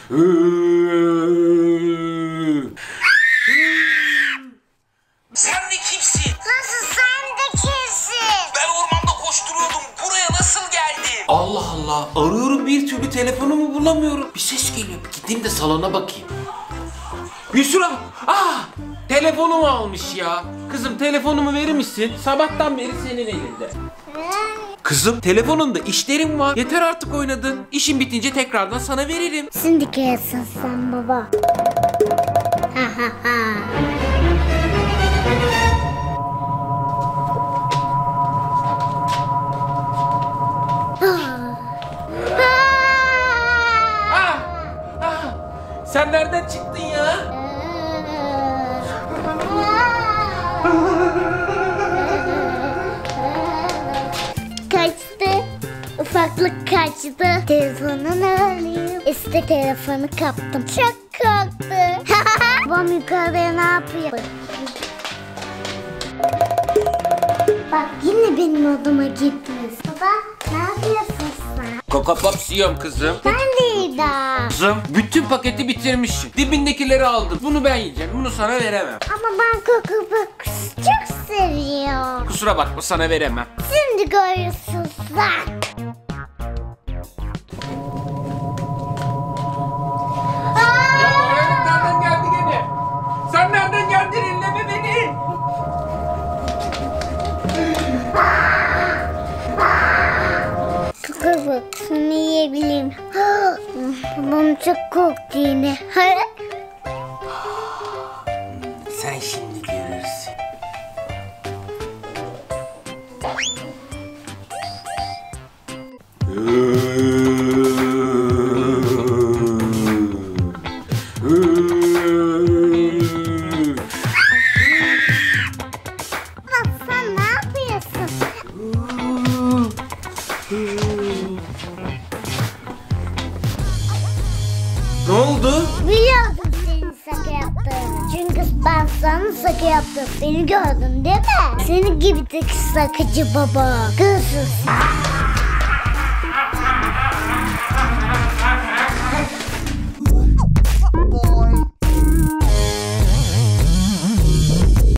Sen de kimsin? Nasıl sen de kimsin? Ben ormanda koşturuyordum. Buraya nasıl geldin? Allah Allah, arıyorum bir türlü telefonumu bulamıyorum. Bir ses geliyor, bir gideyim de salona bakayım. Yusra, telefonumu almış ya. Kızım telefonumu verir misin? Sabahtan beri senin elinde. Kızım telefonunda işlerim var. Yeter artık oynadın. İşin bitince tekrardan sana veririm. Şimdi kesin sen baba. Sen nereden çıktın ya? Kaçtı. Ufaklık kaçtı. Telefonunu alayım. İşte telefonu kaptım. Çok korktu. Babam yukarıya ne yapıyor? Bak yine benim odama gitmiş. Baba ne yapıyorsun sen? Coco Pops yiyorum kızım. Ben de İda. Kızım bütün paketi bitirmişsin. Dibindekileri aldım. Bunu ben yiyeceğim. Bunu sana veremem. Ama ben Coco Pops çok seviyorum. Kusura bakma, sana veremem. Şimdi görürsün sen. Nereden geldi gene? Sen nereden geldin? Elleme beni. Coco Pops'unu yiyebilirim. Babam çok korktu yine. Sen şimdi görürsün. Bak sen ne yapıyorsun? Ne oldu? Biliyordum senin şaka yaptığını. Çünkü ben sana şaka yaptım. Beni gördün değil mi? Senin gibi tek şakacı baba. Kızsın.